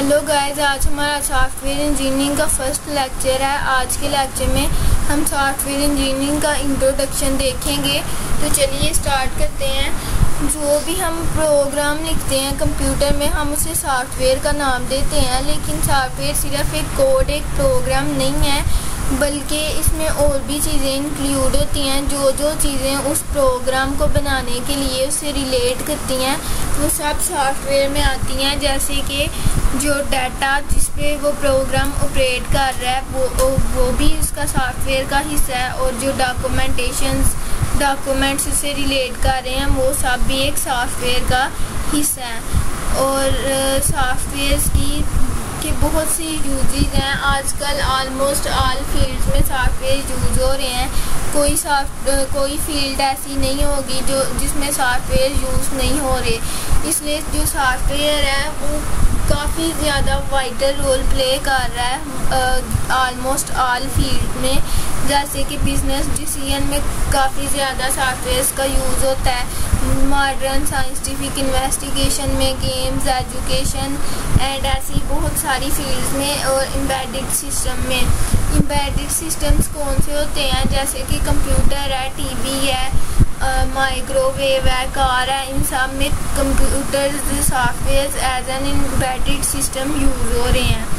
Hello guys, आज हमारा software engineering का फर्स्ट लेक्चर है। आज के लेक्चर में हम सॉफ्टवेयर इंजीनियरिंग का इंट्रोडक्शन देखेंगे। तो चलिए स्टार्ट करते हैं। जो भी हम प्रोग्राम लिखते हैं कंप्यूटर में, हम उसे सॉफ्टवेयर का नाम देते हैं। लेकिन सॉफ्टवेयर सिर्फ एक कोड, एक प्रोग्राम नहीं है, बल्कि इसमें और भी चीज़ें इंक्लूड होती हैं। जो चीज़ें उस प्रोग्राम को बनाने के लिए उससे रिलेट करती हैं, वो सब सॉफ्टवेयर में आती हैं। जैसे कि जो डाटा जिस पे वो प्रोग्राम ऑपरेट कर रहा है वो भी उसका सॉफ्टवेयर का हिस्सा है, और जो डॉक्यूमेंट्स उससे रिलेट कर रहे हैं वो सब भी एक सॉफ्टवेयर का हिस्सा है। और सॉफ्टवेयर के बहुत सी यूजेस हैं। आजकल ऑलमोस्ट ऑल फील्ड्स में सॉफ्टवेयर यूज हो रहे हैं। कोई फील्ड ऐसी नहीं होगी जिसमें सॉफ्टवेयर यूज़ नहीं हो रहे। इसलिए जो सॉफ्टवेयर है वो काफ़ी ज़्यादा वाइटल रोल प्ले कर रहा है ऑलमोस्ट ऑल फील्ड में। जैसे कि बिजनेस डिसीजन में काफ़ी ज़्यादा सॉफ्टवेयर का यूज़ होता है। मॉडर्न साइंटिफिक इन्वेस्टिगेशन में, गेम्स, एजुकेशन एंड ऐसी बहुत सारी फील्ड्स में, और एम्बेडेड सिस्टम में। एम्बेडेड सिस्टम्स कौन से होते हैं? जैसे कि कंप्यूटर है, टीवी है, माइक्रोवेव है, कार है। इन सब में computer software as an embedded system use हो रहे हैं।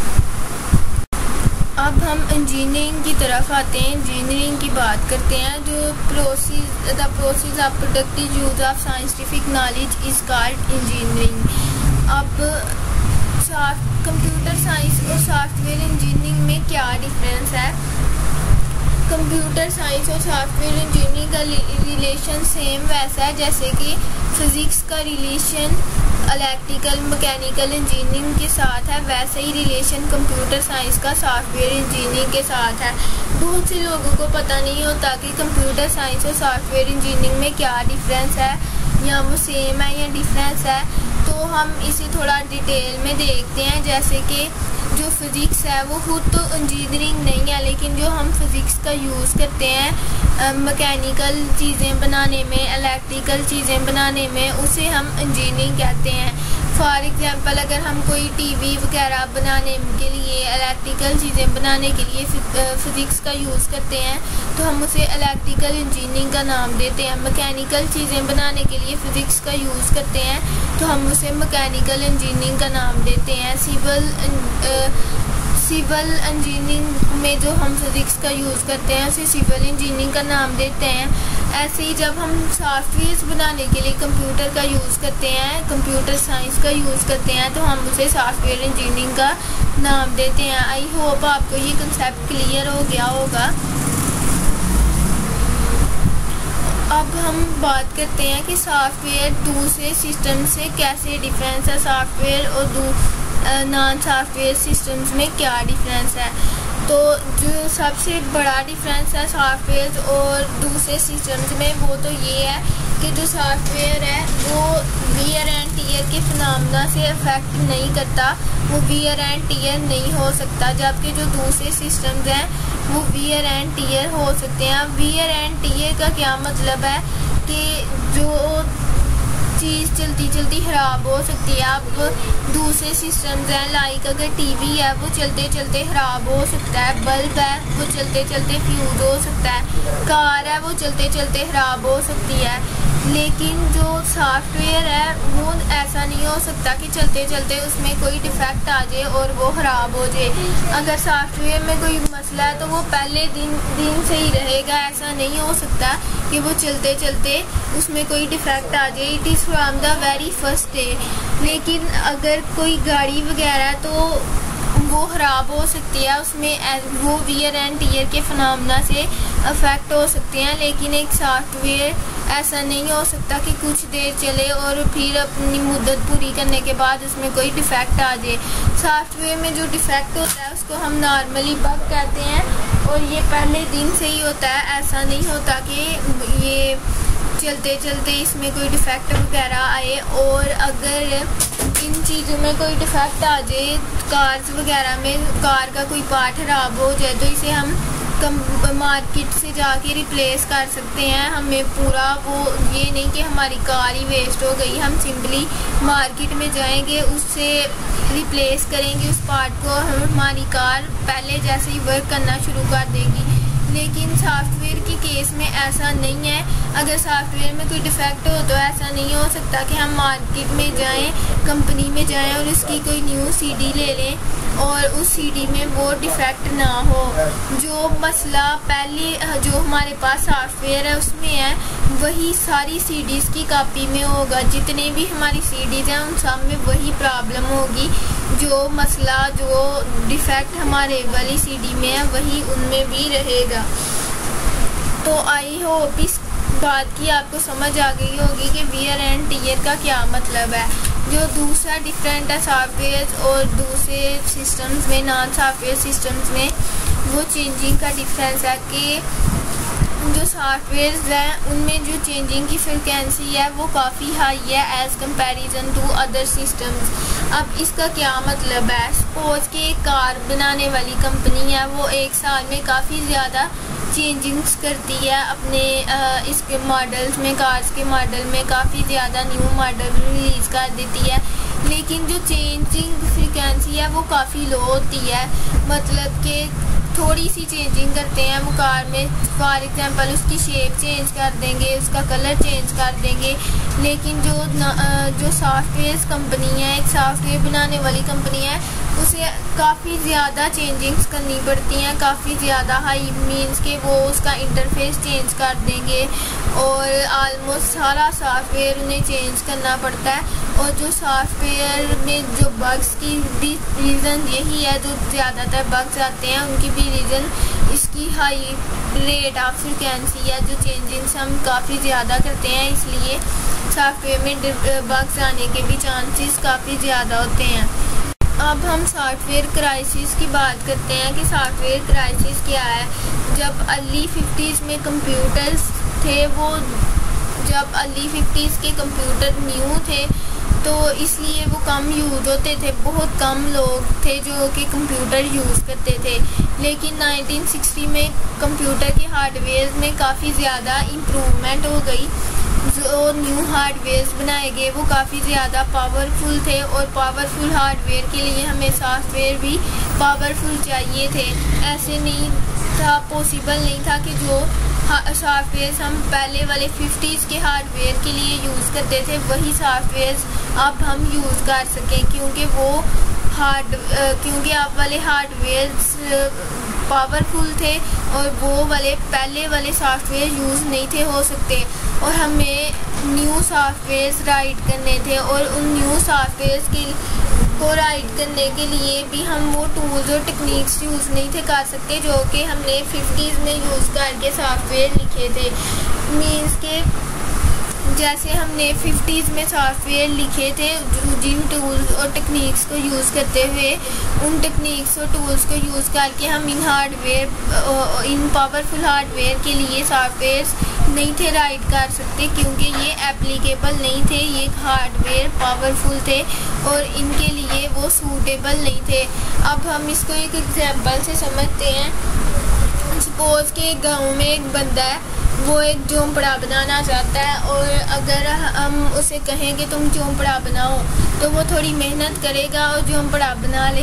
अब हम इंजीनियरिंग की तरफ आते हैं। इंजीनियरिंग की बात करते हैं। जो the process of productive use of scientific knowledge is called engineering. अब कंप्यूटर साइंस और सॉफ्टवेयर इंजीनियरिंग में क्या डिफरेंस है? कंप्यूटर साइंस और सॉफ्टवेयर इंजीनियरिंग का रिलेशन सेम वैसा है जैसे कि फिज़िक्स का रिलेशन इलेक्ट्रिकल मैकेनिकल इंजीनियरिंग के साथ है, वैसे ही रिलेशन कंप्यूटर साइंस का सॉफ्टवेयर इंजीनियरिंग के साथ है। बहुत से लोगों को पता नहीं होता कि कंप्यूटर साइंस और सॉफ्टवेयर इंजीनियरिंग में क्या डिफरेंस है, या वो सेम है या डिफरेंस है। तो हम इसे थोड़ा डिटेल में देखते हैं। जैसे कि जो फिज़िक्स है वो खुद तो इंजीनियरिंग नहीं है, लेकिन जो हम फिज़िक्स का यूज़ करते हैं मैकेनिकल चीज़ें बनाने में, इलेक्ट्रिकल चीज़ें बनाने में, उसे हम इंजीनियरिंग कहते हैं। फॉर एग्ज़ाम्पल, अगर हम कोई टीवी वगैरह बनाने के लिए, इलेक्ट्रिकल चीज़ें बनाने के लिए फिज़िक्स का यूज़ करते हैं तो हम उसे इलेक्ट्रिकल इंजीनियरिंग का नाम देते हैं। मैकेनिकल चीज़ें बनाने के लिए फ़िज़िक्स का यूज़ करते हैं तो हम उसे मैकेनिकल इंजीनियरिंग का नाम देते हैं। सिविल इंजीनियरिंग में जो हम फिज़िक्स का यूज़ करते हैं उसे सिविल इंजीनियरिंग का नाम देते हैं। ऐसे ही जब हम सॉफ्टवेयर बनाने के लिए कंप्यूटर का यूज़ करते हैं, कंप्यूटर साइंस का यूज़ करते हैं, तो हम उसे सॉफ्टवेयर इंजीनियरिंग का नाम देते हैं। आई होप आपको ये कंसेप्ट क्लियर हो गया होगा। अब हम बात करते हैं कि सॉफ्टवेयर दूसरे सिस्टम से कैसे डिफरेंस है, सॉफ्टवेयर और नॉन सॉफ्टवेयर सिस्टम्स में क्या डिफरेंस है। तो जो सबसे बड़ा डिफरेंस है सॉफ्टवेयर और दूसरे सिस्टम्स में, वो तो ये है कि जो सॉफ्टवेयर है वो वियर एंड टीयर के फिनोमेना से अफेक्ट नहीं करता, वो वियर एंड टीयर नहीं हो सकता। जबकि जो दूसरे सिस्टम्स हैं वो वियर एंड टीयर हो सकते हैं। वियर एंड टीयर का क्या मतलब है कि जो चीज़ चलती चलती ख़राब हो सकती है। अब दूसरे सिस्टम्स हैं, लाइक अगर टीवी है वो चलते चलते ख़राब हो सकता है, बल्ब है वो चलते चलते फ्यूज हो सकता है, कार है वो चलते चलते ख़राब हो सकती है। लेकिन जो सॉफ्टवेयर है वो ऐसा नहीं हो सकता कि चलते चलते उसमें कोई डिफेक्ट आ जाए और वो ख़राब हो जाए। अगर सॉफ्टवेयर में कोई मसला है तो वो पहले दिन से ही रहेगा। ऐसा नहीं हो सकता कि वो चलते चलते उसमें कोई डिफेक्ट आ जाए। It is from the very first day. लेकिन अगर कोई गाड़ी वगैरह तो वो ख़राब हो सकती है, उसमें वो वियर एंड टीयर के फिनोमेना से अफेक्ट हो सकते हैं। लेकिन एक सॉफ्टवेयर ऐसा नहीं हो सकता कि कुछ देर चले और फिर अपनी मुद्दत पूरी करने के बाद उसमें कोई डिफेक्ट आ जाए। सॉफ्टवेयर में जो डिफेक्ट होता है उसको हम नॉर्मली बग कहते हैं, और ये पहले दिन से ही होता है। ऐसा नहीं होता कि ये चलते चलते इसमें कोई डिफेक्ट वगैरह आए। और अगर इन चीज़ों में कोई डिफेक्ट आ जाए, कार्स वगैरह में कार का कोई पार्ट ख़राब हो जाए, तो इसे हम मार्केट से जाके रिप्लेस कर सकते हैं। हमें पूरा वो ये नहीं कि हमारी कार ही वेस्ट हो गई, हम सिंपली मार्केट में जाएंगे, उससे रिप्लेस करेंगे उस पार्ट को, हमारी कार पहले जैसे ही वर्क करना शुरू कर देगी। लेकिन सॉफ्टवेयर के केस में ऐसा नहीं है। अगर सॉफ्टवेयर में कोई डिफेक्ट हो तो ऐसा नहीं हो सकता कि हम मार्केट में जाएं, कंपनी में जाएं और उसकी कोई न्यू सीडी ले लें और उस सीडी में वो डिफेक्ट ना हो। जो मसला पहले जो हमारे पास सॉफ्टवेयर है उसमें है, वही सारी सीडीज़ की कॉपी में होगा। जितने भी हमारी सीडीज़ हैं उन सब में वही प्रॉब्लम होगी। जो मसला जो डिफेक्ट हमारे वाली सीडी में है वही उनमें भी रहेगा। तो आई होप इस बात की आपको समझ आ गई होगी कि वियर एंड टीयर का क्या मतलब है। जो दूसरा डिफरेंट है सॉफ्टवेयर और दूसरे सिस्टम्स में, नॉन सॉफ्टवेयर सिस्टम्स में, वो चेंजिंग का डिफरेंस है कि जो सॉफ्टवेयर्स हैं उनमें जो चेंजिंग की फ्रिक्वेंसी है वो काफ़ी हाई है as comparison to other systems. अब इसका क्या मतलब है? सपोज कि एक कार बनाने वाली कंपनी है, वो एक साल में काफ़ी ज़्यादा चेंजिंग्स करती है अपने इसके मॉडल्स में, कार्स के मॉडल में काफ़ी ज़्यादा न्यू मॉडल रिलीज़ कर देती है। लेकिन जो चेंजिंग फ्रिक्वेंसी है वो काफ़ी लो होती है। मतलब कि थोड़ी सी चेंजिंग करते हैं वो कार में, फॉर एग्जांपल उसकी शेप चेंज कर देंगे, उसका कलर चेंज कर देंगे। लेकिन जो सॉफ्टवेयर कंपनी है, एक सॉफ्टवेयर बनाने वाली कंपनी है, उसे काफ़ी ज़्यादा चेंजिंग्स करनी पड़ती हैं, काफ़ी ज़्यादा हाई मीन्स के वो उसका इंटरफेस चेंज कर देंगे और आलमोस्ट सारा सॉफ्टवेयर उन्हें चेंज करना पड़ता है। और जो सॉफ्टवेयर में जो बग्स की भी रीज़न यही है, जो ज़्यादातर बग्स आते हैं उनकी भी रीज़न इसकी हाई रेट ऑफ फ्रिक्वेंसी है। जो चेंजिंग्स हम काफ़ी ज़्यादा करते हैं, इसलिए सॉफ्टवेयर में बग्स आने के भी चांसेस काफ़ी ज़्यादा होते हैं। अब हम सॉफ्टवेयर क्राइसिस की बात करते हैं कि सॉफ्टवेयर क्राइसिस क्या है। जब अर्ली 50s में कंप्यूटर्स थे, वो जब अर्ली 50s के कंप्यूटर न्यू थे तो इसलिए वो कम यूज़ होते थे, बहुत कम लोग थे जो कि कंप्यूटर यूज़ करते थे। लेकिन 1960 में कंप्यूटर के हार्डवेयर में काफ़ी ज़्यादा इम्प्रूवमेंट हो गई। जो न्यू हार्डवेयर बनाए गए वो काफ़ी ज़्यादा पावरफुल थे और पावरफुल हार्डवेयर के लिए हमें सॉफ्टवेयर भी पावरफुल चाहिए थे। ऐसे नहीं था, पॉसिबल नहीं था कि जो सॉफ्टवेयर हम पहले वाले 50s के हार्डवेयर के लिए यूज़ करते थे वही सॉफ्टवेयर अब हम यूज़ कर सकें, क्योंकि वो क्योंकि अब वाले हार्डवेयर पावरफुल थे और वो वाले पहले वाले सॉफ्टवेयर यूज़ नहीं थे हो सकते। और हमें न्यू सॉफ्टवेयर राइट करने थे और उन न्यू सॉफ्टवेयर को राइट करने के लिए भी हम वो टूल्स और टेक्निक्स यूज़ नहीं थे कर सकते जो कि हमने 50s में यूज़ करके सॉफ्टवेयर लिखे थे। मीन्स के जैसे हमने 50s में सॉफ्टवेयर लिखे थे, जिन टूल्स और टेक्निक्स को यूज़ करते हुए उन टेक्निक्स और टूल्स को यूज़ करके हम इन पावरफुल हार्डवेयर के लिए सॉफ्टवेयर नहीं थे राइट कर सकते, क्योंकि ये एप्लीकेबल नहीं थे, ये हार्डवेयर पावरफुल थे और इनके लिए वो सूटेबल नहीं थे। अब हम इसको एक एग्जांपल से समझते हैं। सपोज कि गांव में एक बंदा है, वो एक झोंपड़ा बनाना चाहता है और अगर हम उसे कहें कि तुम झोंपड़ा बनाओ तो वो थोड़ी मेहनत करेगा और झोंपड़ा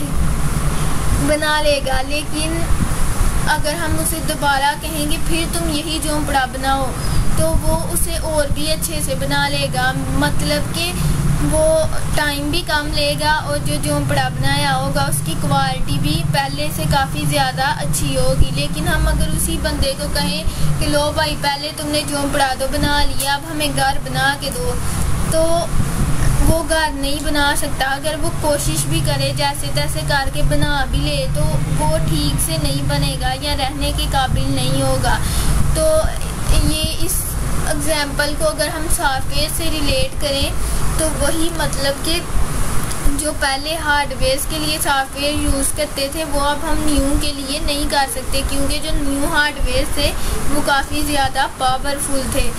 बना लेगा। लेकिन अगर हम उसे दोबारा कहेंगे फिर तुम यही झोंपड़ा बनाओ तो वो उसे और भी अच्छे से बना लेगा। मतलब कि वो टाइम भी कम लेगा और जो झोंपड़ा बनाया होगा उसकी क्वालिटी भी पहले से काफ़ी ज़्यादा अच्छी होगी। लेकिन हम अगर उसी बंदे को कहें कि लो भाई पहले तुमने झोंपड़ा तो बना लिया, अब हमें घर बना के दो, तो वो घर नहीं बना सकता। अगर वो कोशिश भी करे जैसे तैसे करके बना भी ले तो वो ठीक से नहीं बनेगा या रहने के काबिल नहीं होगा। तो ये इस एग्जाम्पल को अगर हम सॉफ्टवेयर से रिलेट करें तो वही मतलब कि जो पहले हार्डवेयर के लिए सॉफ्टवेयर यूज़ करते थे वो अब हम न्यू के लिए नहीं कर सकते, क्योंकि जो न्यू हार्डवेयर थे वो काफ़ी ज़्यादा पावरफुल थे।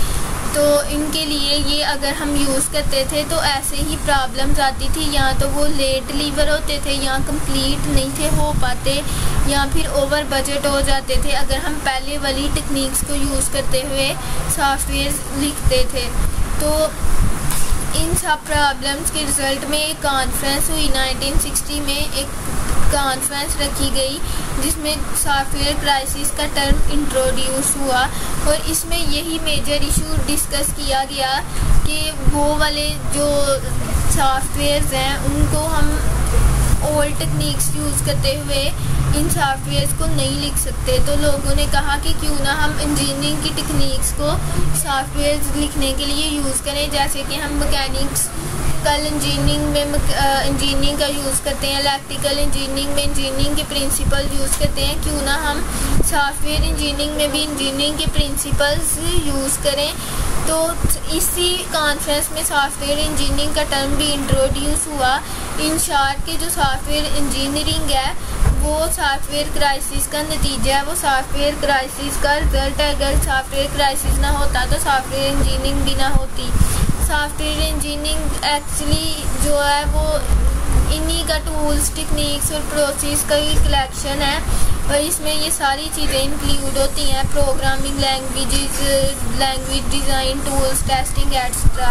तो इनके लिए ये अगर हम यूज़ करते थे तो ऐसे ही प्रॉब्लम्स आती थी, या तो वो लेट डिलीवर होते थे, या कंप्लीट नहीं थे हो पाते, या फिर ओवर बजट हो जाते थे अगर हम पहले वाली टेक्निक्स को यूज़ करते हुए सॉफ्टवेयर लिखते थे। तो इन सब प्रॉब्लम्स के रिज़ल्ट में एक कॉन्फ्रेंस हुई 1960 में, एक कॉन्फ्रेंस रखी गई जिसमें सॉफ्टवेयर क्राइसिस का टर्म इंट्रोड्यूस हुआ, और इसमें यही मेजर इशू डिस्कस किया गया कि वो वाले जो सॉफ्टवेयर्स हैं उनको हम ओल्ड टेक्निक्स यूज़ करते हुए इन सॉफ्टवेयर्स को नहीं लिख सकते। तो लोगों ने कहा कि क्यों ना हम इंजीनियरिंग की टेक्निक्स को सॉफ्टवेयर्स लिखने के लिए यूज़ करें, जैसे कि हम मैकेनिक्स कल इंजीनियरिंग में इंजीनियरिंग का यूज़ करते हैं, इलेक्ट्रिकल इंजीनियरिंग में इंजीनियरिंग के प्रिंसिपल यूज़ करते हैं, क्यों ना हम सॉफ्टवेयर इंजीनियरिंग में भी इंजीनियरिंग के प्रिंसिपल्स यूज़ करें। तो इसी कॉन्फ्रेंस में सॉफ्टवेयर इंजीनियरिंग का टर्म भी इंट्रोड्यूस हुआ। इन शॉर्ट के जो सॉफ्टवेयर इंजीनियरिंग है वो सॉफ्टवेयर क्राइसिस का नतीजा है, वो सॉफ्टवेयर क्राइसिस का रिजल्ट है। अगर सॉफ्टवेयर क्राइसिस ना होता तो सॉफ्टवेयर इंजीनियरिंग भी ना होती। सॉफ्टवेयर इंजीनियरिंग एक्चुअली जो है वो इन्हीं का टूल्स, टेक्निक्स और प्रोसेस का ही कलेक्शन है, और इसमें ये सारी चीज़ें इंक्लूड होती हैं, programming languages, language design tools, testing etcetera.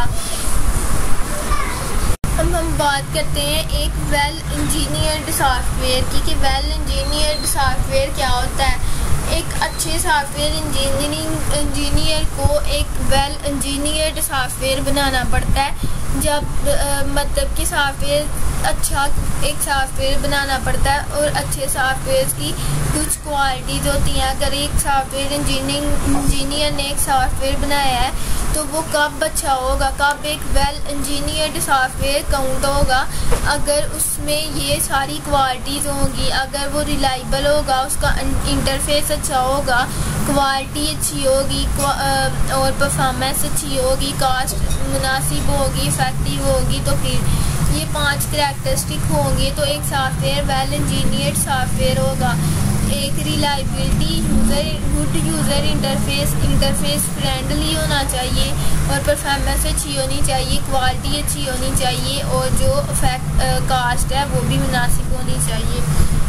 हम बात करते हैं एक वेल इंजीनियर्ड सॉफ्टवेयर की, कि वेल इंजीनियर्ड सॉफ्टवेयर क्या होता है। एक अच्छे सॉफ्टवेयर इंजीनियर को एक वेल इंजीनियर्ड सॉफ्टवेयर बनाना पड़ता है। जब मतलब कि सॉफ्टवेयर अच्छा एक सॉफ्टवेयर बनाना पड़ता है, और अच्छे सॉफ्टवेयर की कुछ क्वालिटीज़ होती हैं। अगर एक सॉफ्टवेयर इंजीनियर ने एक सॉफ्टवेयर बनाया है तो वो कब अच्छा होगा, कब एक वेल इंजीनियर्ड सॉफ्टवेयर काउंट होगा, अगर उसमें ये सारी क्वालिटीज़ होंगी, अगर वो रिलायबल होगा, उसका इंटरफेस अच्छा होगा, क्वालिटी अच्छी होगी और परफॉर्मेंस अच्छी होगी, कास्ट मुनासिब होगी, इफेक्टिव होगी, तो फिर ये 5 करैक्टरिस्टिक होंगे तो एक सॉफ्टवेयर वेल इंजीनियर्ड सॉफ्टवेयर होगा। एक reliability, good user interface friendly होना चाहिए, और परफॉर्मेंस अच्छी होनी चाहिए, क्वालिटी अच्छी होनी चाहिए, और जो कास्ट है वो भी मुनासिब होनी चाहिए।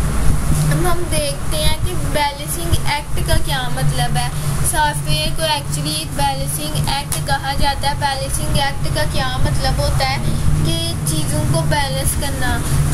हम देखते हैं कि बैलेंसिंग एक्ट का क्या मतलब है। सॉफ्टवेयर को एक्चुअली एक बैलेंसिंग एक्ट कहा जाता है। बैलेंसिंग एक्ट का क्या मतलब होता है कि चीज़ों को बैलेंस करना।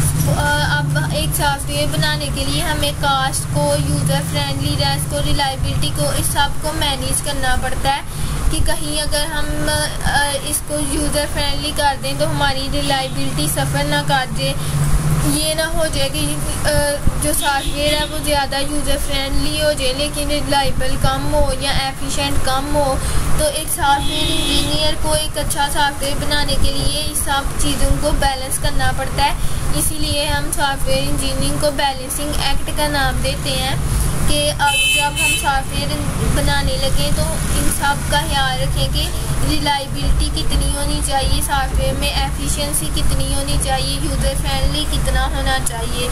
अब एक सॉफ्टवेयर बनाने के लिए हमें कास्ट को, यूज़र फ्रेंडलीनेस को, रिलायबिलिटी को, इस सब को मैनेज करना पड़ता है कि कहीं अगर हम इसको यूज़र फ्रेंडली कर दें तो हमारी रिलायबिलिटी सफ़र ना कर दे। ये ना हो जाए कि जो सॉफ्टवेयर है वो ज़्यादा यूज़र फ्रेंडली हो जाए लेकिन रिलायबल कम हो या एफिशिएंट कम हो। तो एक सॉफ्टवेयर इंजीनियर को एक अच्छा सॉफ्टवेयर बनाने के लिए इस सब चीज़ों को बैलेंस करना पड़ता है। इसीलिए हम सॉफ्टवेयर इंजीनियरिंग को बैलेंसिंग एक्ट का नाम देते हैं कि अब जब हम सॉफ्टवेयर बनाने लगे तो इन सब का ख्याल रखें कि रिलायबिलिटी कितनी होनी चाहिए, सॉफ्टवेयर में एफिशिएंसी कितनी होनी चाहिए, यूज़र फ्रेंडली कितना होना चाहिए।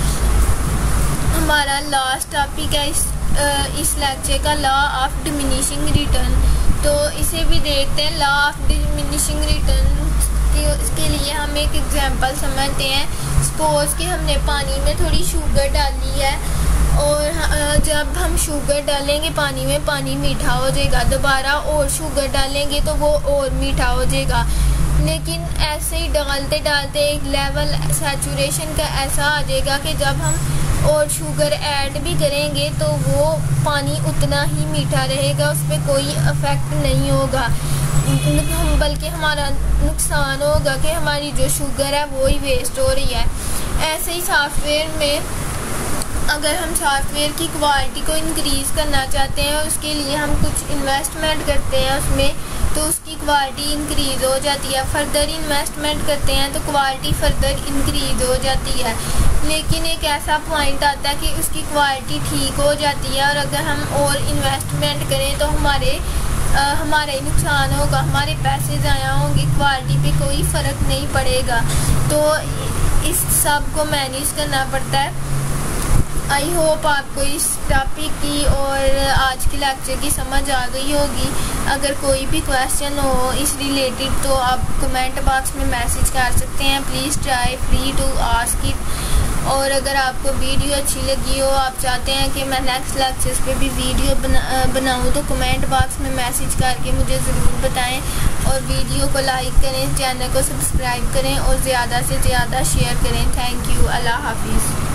हमारा लास्ट टॉपिक है इस लेक्चर का लॉ ऑफ डिमिनिशिंग रिटर्न। तो इसे भी देखते हैं। लॉ ऑफ डिमिनिशिंग रिटर्न के लिए हम एक एग्जांपल समझते हैं। सपोज कि हमने पानी में थोड़ी शुगर डाली है और जब हम शुगर डालेंगे पानी में, पानी मीठा हो जाएगा, दोबारा और शुगर डालेंगे तो वो और मीठा हो जाएगा। लेकिन ऐसे ही डालते डालते एक लेवल सैचुरेशन का ऐसा आ जाएगा कि जब हम और शुगर ऐड भी करेंगे तो वो पानी उतना ही मीठा रहेगा, उस पर कोई इफेक्ट नहीं होगा, बल्कि हमारा नुकसान होगा कि हमारी जो शुगर है वो ही वेस्ट हो रही है। ऐसे ही सॉफ्टवेयर में अगर हम सॉफ्टवेयर की क्वालिटी को इंक्रीज़ करना चाहते हैं, उसके लिए हम कुछ इन्वेस्टमेंट करते हैं उसमें, तो उसकी क्वालिटी इंक्रीज़ हो जाती है। फर्दर इन्वेस्टमेंट करते हैं तो क्वालिटी फर्दर इंक्रीज़ हो जाती है। लेकिन एक ऐसा पॉइंट आता है कि उसकी क्वालिटी ठीक हो जाती है और अगर हम और इन्वेस्टमेंट करें तो हमारा ही नुकसान होगा, हमारे पैसे ज़ाया होंगे, क्वालिटी पे कोई फ़र्क नहीं पड़ेगा। तो इस सब को मैनेज करना पड़ता है। आई होप आपको इस टॉपिक की और आज के लेक्चर की समझ आ गई होगी। अगर कोई भी क्वेश्चन हो इस रिलेटेड तो आप कमेंट बॉक्स में मैसेज कर सकते हैं। Please try free to ask it. और अगर आपको वीडियो अच्छी लगी हो, आप चाहते हैं कि मैं नेक्स्ट लेक्चर्स पे भी वीडियो बनाऊं तो कमेंट बॉक्स में मैसेज करके मुझे ज़रूर बताएं। और वीडियो को लाइक करें, चैनल को सब्सक्राइब करें और ज़्यादा से ज़्यादा शेयर करें। Thank you. अल्लाह हाफिज़।